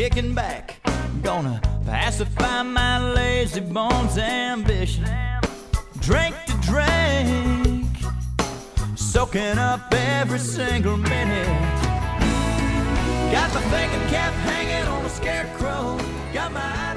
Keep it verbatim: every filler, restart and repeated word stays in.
kicking back. Gonna pacify my lazy bones ambition. Drink to drink, soaking up every single minute. Got my thinking cap hanging on a scarecrow. Got my